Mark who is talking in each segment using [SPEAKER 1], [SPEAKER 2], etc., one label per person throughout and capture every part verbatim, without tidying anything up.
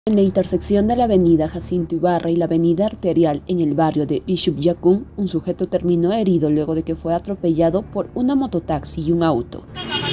[SPEAKER 1] En la intersección de la avenida Jacinto Ibarra y la avenida arterial en el barrio de Bishop Yacún, un sujeto terminó herido luego de que fue atropellado por una mototaxi y un auto.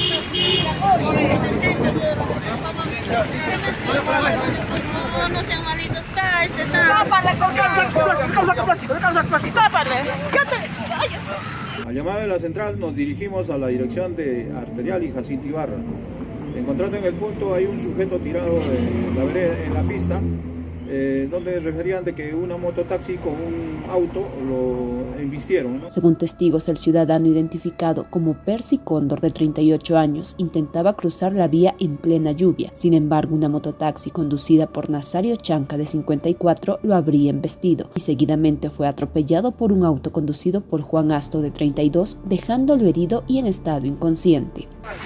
[SPEAKER 2] Al llamado de la central nos dirigimos a la dirección de Arterial y Jacinto Ibarra. Encontrando en el punto hay un sujeto tirado en la, vereda, en la pista, eh, donde referían de que una mototaxi con un auto lo embistieron, ¿no?
[SPEAKER 1] Según testigos, el ciudadano identificado como Percy Cóndor, de treinta y ocho años, intentaba cruzar la vía en plena lluvia. Sin embargo, una mototaxi conducida por Nazario Chanca, de cincuenta y cuatro, lo habría embestido y seguidamente fue atropellado por un auto conducido por Juan Asto, de treinta y dos, dejándolo herido y en estado inconsciente.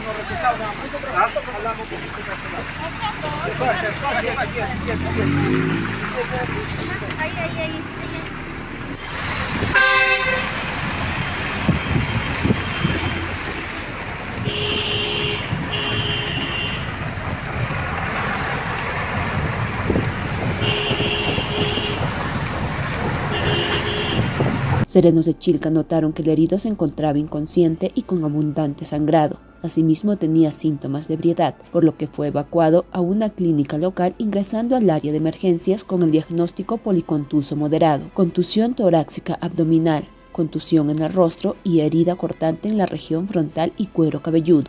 [SPEAKER 3] Ahí, ahí, ahí.
[SPEAKER 1] Serenos de Chilca notaron que el herido se encontraba inconsciente y con abundante sangrado. Asimismo tenía síntomas de ebriedad, por lo que fue evacuado a una clínica local, ingresando al área de emergencias con el diagnóstico policontuso moderado, contusión torácica abdominal, contusión en el rostro y herida cortante en la región frontal y cuero cabelludo.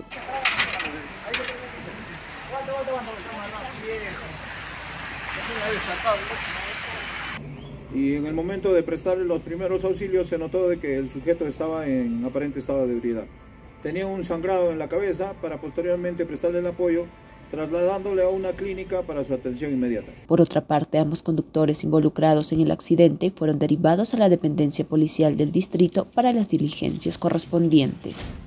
[SPEAKER 2] Y en el momento de prestarle los primeros auxilios se notó de que el sujeto estaba en aparente estado de ebriedad. Tenía un sangrado en la cabeza para posteriormente prestarle el apoyo, trasladándole a una clínica para su atención inmediata.
[SPEAKER 1] Por otra parte, ambos conductores involucrados en el accidente fueron derivados a la dependencia policial del distrito para las diligencias correspondientes.